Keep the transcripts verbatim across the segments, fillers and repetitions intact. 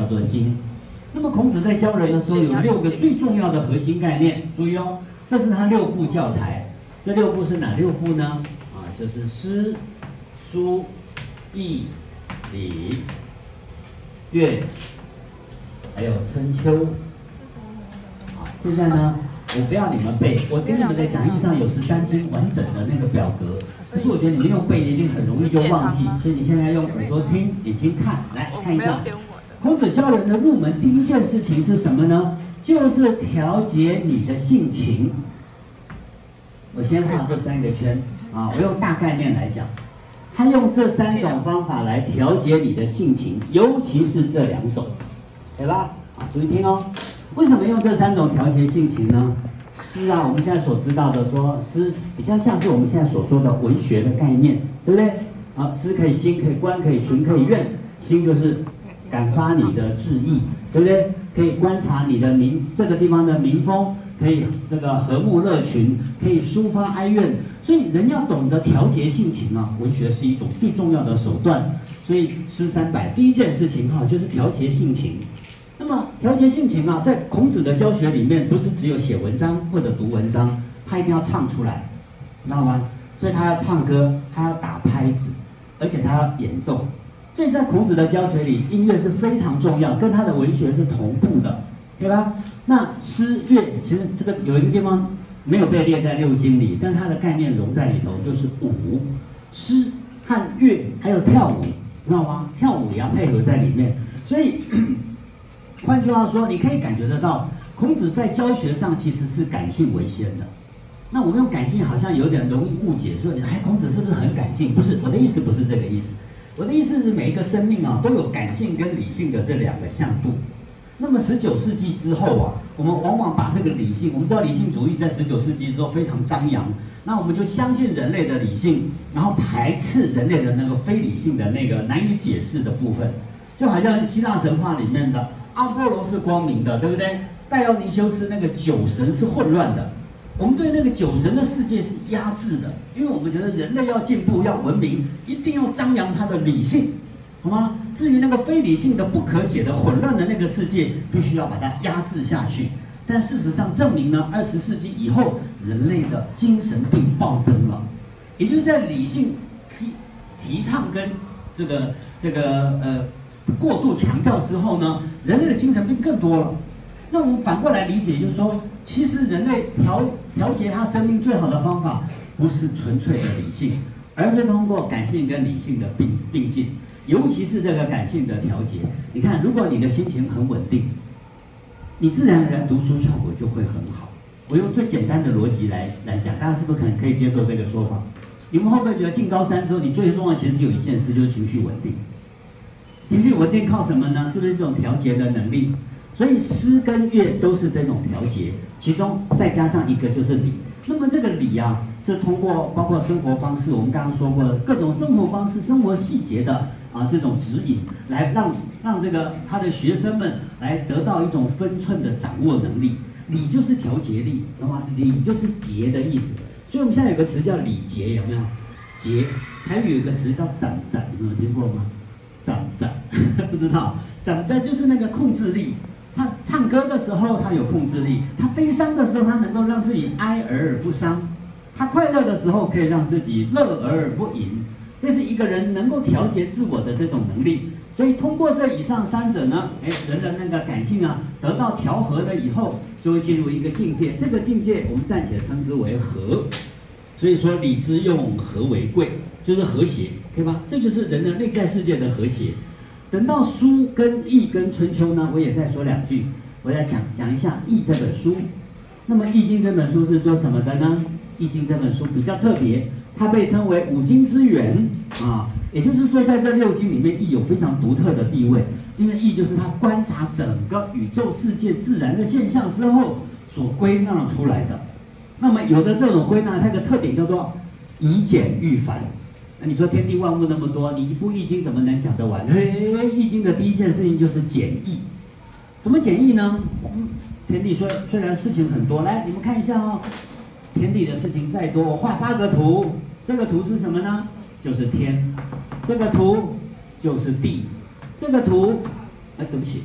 做精。那么孔子在教人的时候有六个最重要的核心概念，注意哦，这是他六部教材。这六部是哪六部呢？啊，就是诗、书、易、礼、乐，还有春秋。啊，现在呢，我不要你们背，我给你们的讲义上有十三经完整的那个表格，可是我觉得你们用背一定很容易就忘记，所以你现在用耳朵听，眼睛看，来看一下。孔子教人的入门第一件事情是什么呢？就是调节你的性情。我先画这三个圈啊，我用大概念来讲，他用这三种方法来调节你的性情，尤其是这两种，对吧？啊，注意听哦。为什么用这三种调节性情呢？诗啊，我们现在所知道的说诗比较像是我们现在所说的文学的概念，对不对？啊，诗可以心，可以观，可以群，可以怨。心就是感发你的志意，对不对？可以观察你的民这个地方的民风，可以这个和睦乐群，可以抒发哀怨。所以人要懂得调节性情啊，文学是一种最重要的手段。所以诗三百第一件事情哈、啊，就是调节性情。那么调节性情啊，在孔子的教学里面，不是只有写文章或者读文章，他一定要唱出来，知道吗？所以他要唱歌，他要打拍子，而且他要演奏。所以在孔子的教学里，音乐是非常重要，跟他的文学是同步的，对吧？那诗乐其实这个有一个地方没有被列在六经里，但是它的概念融在里头，就是舞、诗和乐，还有跳舞，知道吗？跳舞也要配合在里面。所以换句话说，你可以感觉得到，孔子在教学上其实是感性为先的。那我们用感性好像有点容易误解，说哎，孔子是不是很感性？不是，我的意思不是这个意思。我的意思是，每一个生命啊，都有感性跟理性的这两个向度。那么十九世纪之后啊，我们往往把这个理性，我们知道理性主义在十九世纪之后非常张扬，那我们就相信人类的理性，然后排斥人类的那个非理性的那个难以解释的部分，就好像希腊神话里面的阿波罗是光明的，对不对？戴奥尼修斯那个酒神是混乱的。我们对那个酒神的世界是压制的，因为我们觉得人类要进步、要文明，一定要张扬它的理性，好吗？至于那个非理性的、不可解的、混乱的那个世界，必须要把它压制下去。但事实上证明呢，二十世纪以后，人类的精神病暴增了，也就是在理性提提倡跟这个这个呃过度强调之后呢，人类的精神病更多了。那我们反过来理解，就是说，其实人类调调节他生命最好的方法，不是纯粹的理性，而是通过感性跟理性的并并进，尤其是这个感性的调节。你看，如果你的心情很稳定，你自然而然读书效果就会很好。我用最简单的逻辑来来讲，大家是不是可能可以接受这个说法？你们会不会觉得进高三之后，你最重要其实只有一件事，就是情绪稳定？情绪稳定靠什么呢？是不是这种调节的能力？所以诗跟乐都是这种调节，其中再加上一个就是礼。那么这个礼啊，是通过包括生活方式，我们刚刚说过的各种生活方式、生活细节的啊这种指引，来让让这个他的学生们来得到一种分寸的掌握能力。礼就是调节力，懂吗？礼就是节的意思。所以我们现在有个词叫礼节，有没有？节，台语有一个词叫攒攒，你有听过吗？攒攒，不知道，攒攒就是那个控制力。他唱歌的时候，他有控制力；他悲伤的时候，他能够让自己哀而不伤；他快乐的时候，可以让自己乐而不淫。这是一个人能够调节自我的这种能力。所以通过这以上三者呢，哎，人的那个感性啊，得到调和了以后，就会进入一个境界。这个境界我们暂且称之为和。所以说，礼之用，和为贵，就是和谐，对吧？这就是人的内在世界的和谐。等到书跟易跟春秋呢，我也再说两句，我来讲讲一下易这本书。那么易经这本书是做什么的呢？易经这本书比较特别，它被称为五经之源啊，也就是说在这六经里面，易有非常独特的地位，因为易就是它观察整个宇宙世界自然的现象之后所归纳出来的。那么有的这种归纳，它的特点叫做以简喻繁。那你说天地万物那么多，你一部易经怎么能讲得完？嘿，易经的第一件事情就是简易。怎么简易呢？嗯，天地虽虽然事情很多，来你们看一下哦，天地的事情再多，我画八个图。这个图是什么呢？就是天。这个图就是地。这个图，哎，对不起，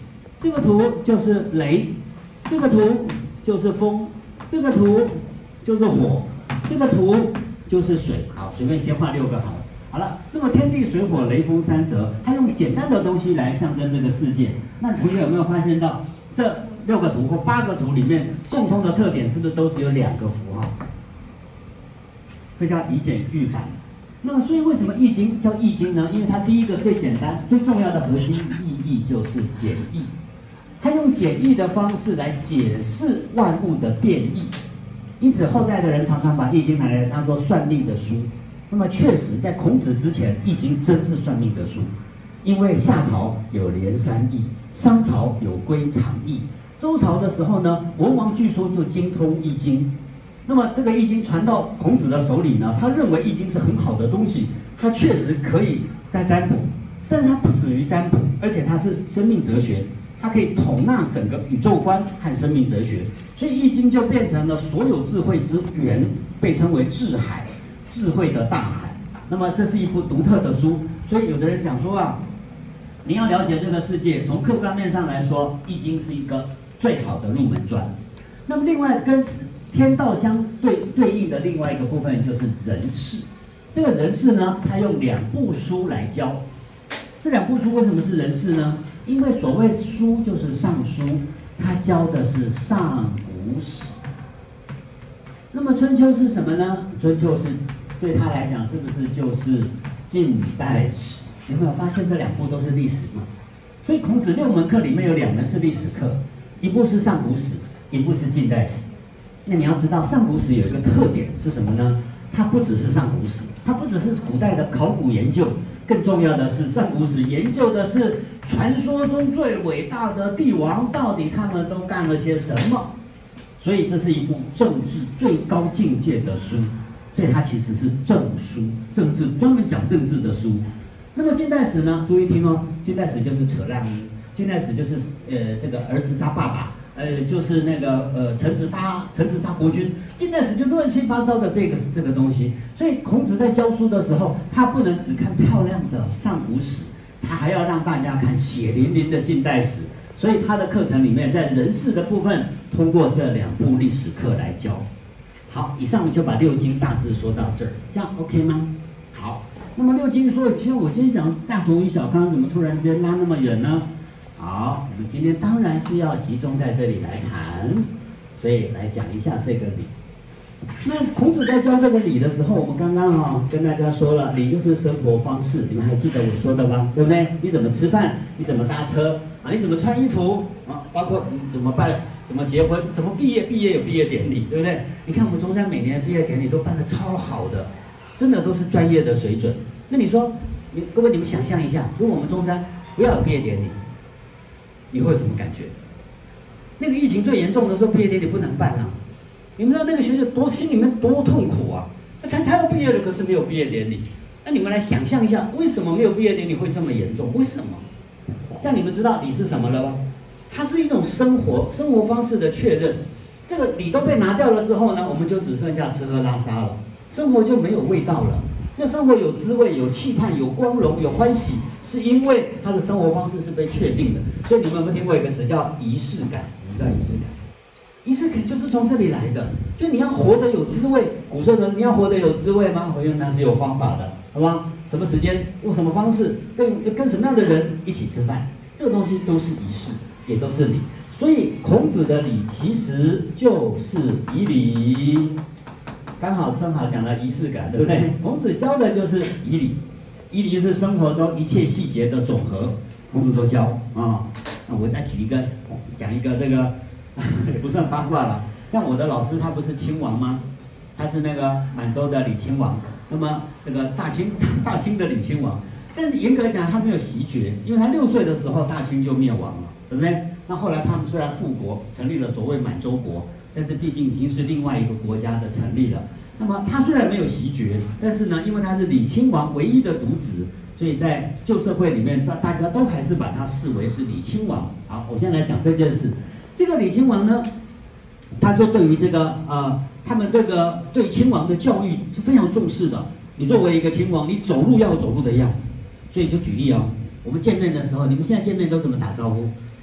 这个图就是雷，这个图就是风，这个图就是火，这个图就是水。好，随便先画六个好了。好了，那么天地水火雷风三则，它用简单的东西来象征这个世界。那同学有没有发现到这六个图或八个图里面共通的特点是不是都只有两个符号？这叫以简驭繁。那么所以为什么易经叫易经呢？因为它第一个最简单、最重要的核心意义就是简易。它用简易的方式来解释万物的变异，因此后代的人常常把易经拿来当做算命的书。那么确实，在孔子之前，易经真是算命的书，因为夏朝有连山易，商朝有归藏易，周朝的时候呢，文王据说就精通易经。那么这个易经传到孔子的手里呢，他认为易经是很好的东西，它确实可以在占卜，但是它不止于占卜，而且它是生命哲学。它可以统纳整个宇宙观和生命哲学，所以《易经》就变成了所有智慧之源，被称为智海，智慧的大海。那么这是一部独特的书，所以有的人讲说啊，你要了解这个世界，从客观面上来说，《易经》是一个最好的入门砖。那么另外跟天道相对对应的另外一个部分就是人事。这个人事呢，它用两部书来教。这两部书为什么是人事呢？因为所谓书就是尚书，它教的是上古史。那么春秋是什么呢？春秋是对他来讲是不是就是近代史？有没有发现这两部都是历史嘛？所以孔子六门课里面有两门是历史课，一部是上古史，一部是近代史。那你要知道上古史有一个特点是什么呢？它不只是上古史，它不只是古代的考古研究。更重要的是，上古史研究的是传说中最伟大的帝王到底他们都干了些什么，所以这是一部政治最高境界的书，所以它其实是政书，政治专门讲政治的书。那么近代史呢？注意听哦，近代史就是扯烂，近代史就是呃这个儿子杀爸爸。呃，就是那个呃，臣子杀臣子杀国君，近代史就乱七八糟的这个这个东西。所以孔子在教书的时候，他不能只看漂亮的上古史，他还要让大家看血淋淋的近代史。所以他的课程里面，在人事的部分，通过这两部历史课来教。好，以上就把六经大致说到这儿，这样 OK 吗？好，那么六经说，其实我今天讲大同与小康，怎么突然间拉那么远呢？好，我们今天当然是要集中在这里来谈，所以来讲一下这个礼。那孔子在教这个礼的时候，我们刚刚哈、哦、跟大家说了，礼就是生活方式，你们还记得我说的吗？对不对？你怎么吃饭？你怎么搭车？啊，你怎么穿衣服？啊，包括你怎么办？怎么结婚？怎么毕业？毕业有毕业典礼，对不对？你看我们中山每年的毕业典礼都办得超好的，真的都是专业的水准。那你说，你各位你们想象一下，如果我们中山不要有毕业典礼，你会有什么感觉？那个疫情最严重的时候，毕业典礼不能办啊！你们知道那个学生多心里面多痛苦啊！他他要毕业了，可是没有毕业典礼。那你们来想象一下，为什么没有毕业典礼会这么严重？为什么？这样你们知道礼是什么了吗？它是一种生活生活方式的确认。这个礼都被拿掉了之后呢，我们就只剩下吃喝拉撒了，生活就没有味道了。那生活有滋味、有期盼、有光荣、有欢喜，是因为他的生活方式是被确定的。所以你们有没有听过一个词叫仪式感？你知道仪式感？仪式感就是从这里来的。就你要活得有滋味。古时候人你要活得有滋味吗？我用那是有方法的，好吗？什么时间，用什么方式，跟跟什么样的人一起吃饭，这个东西都是仪式，也都是礼。所以孔子的礼其实就是仪礼。刚好正好讲了仪式感，对不对？孔子教的就是仪礼，仪礼就是生活中一切细节的总和，孔子都教啊。那我再举一个，讲一个这个也不算八卦了。像我的老师，他不是亲王吗？他是那个满洲的李亲王，那么这个大清大清的李亲王，但是严格讲他没有袭爵，因为他六岁的时候大清就灭亡了，对不对？那后来他们虽然复国，成立了所谓满洲国。但是毕竟已经是另外一个国家的成立了。那么他虽然没有袭爵，但是呢，因为他是李亲王唯一的独子，所以在旧社会里面，大大家都还是把他视为是李亲王。好，我先来讲这件事。这个李亲王呢，他就对于这个呃，他们这个对亲王的教育是非常重视的。你作为一个亲王，你走路要有走路的样子。所以就举例哦，我们见面的时候，你们现在见面都怎么打招呼？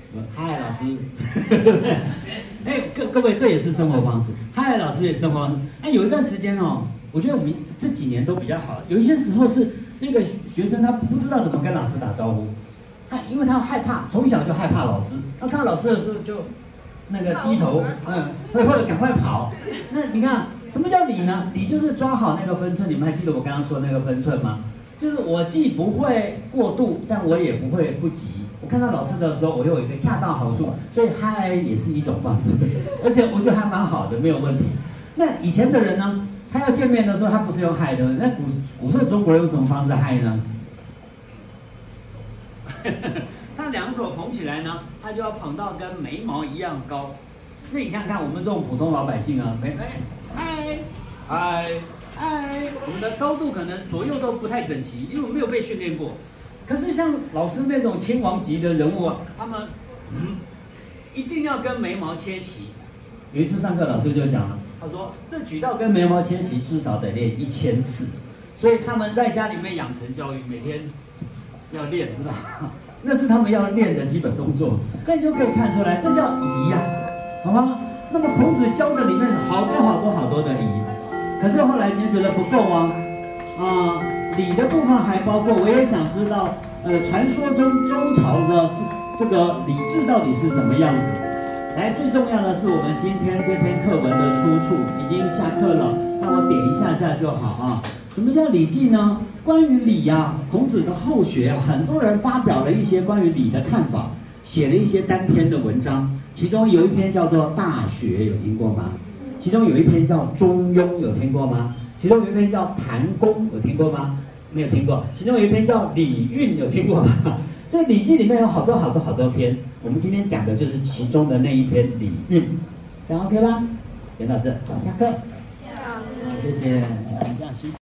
嗨，老师，哎，各各位，这也是生活方式。嗨，老师也是生活方式。哎，有一段时间哦，我觉得我们这几年都比较好。有一些时候是那个学生他不知道怎么跟老师打招呼，他因为他害怕，从小就害怕老师，他看到老师的时候就那个低头，嗯，或或者赶快跑。那你看什么叫理呢？理就是抓好那个分寸。你们还记得我刚刚说那个分寸吗？就是我既不会过度，但我也不会不急。我看到老师的时候，我又有一个恰到好处，所以嗨也是一种方式，而且我觉得还蛮好的，没有问题。那以前的人呢，他要见面的时候，他不是用嗨的，那古古时中国人用什么方式嗨呢？他两手捧起来呢，他就要捧到跟眉毛一样高。那你想想看，我们这种普通老百姓啊，哎哎嗨嗨嗨，我们的高度可能左右都不太整齐，因为我没有被训练过。可是像老师那种亲王级的人物啊，他们嗯一定要跟眉毛切齐。有一次上课，老师就讲了，他说这举到跟眉毛切齐至少得练一千次，所以他们在家里面养成教育，每天要练，知道吗？那是他们要练的基本动作，那你就可以看出来，这叫仪呀、啊，好吗？那么孔子教的里面好多好多好多的仪，可是后来你就觉得不够啊，啊、呃，礼的部分还包括，我也想知道，呃，传说中周朝的是这个礼制到底是什么样子？来，最重要的是我们今天这篇课文的出处，已经下课了，那我点一下下就好啊。什么叫礼记呢？关于礼呀、啊，孔子的后学啊，很多人发表了一些关于礼的看法，写了一些单篇的文章，其中有一篇叫做《大学》，有听过吗？其中有一篇叫《中庸》，有听过吗？其中有一篇叫《谈公》，有听过吗？没有听过。其中有一篇叫《礼运》，有听过吗？所以《礼记》里面有好多好多好多篇，我们今天讲的就是其中的那一篇《礼运》，这样 OK 吧？先到这，好，下课。谢谢。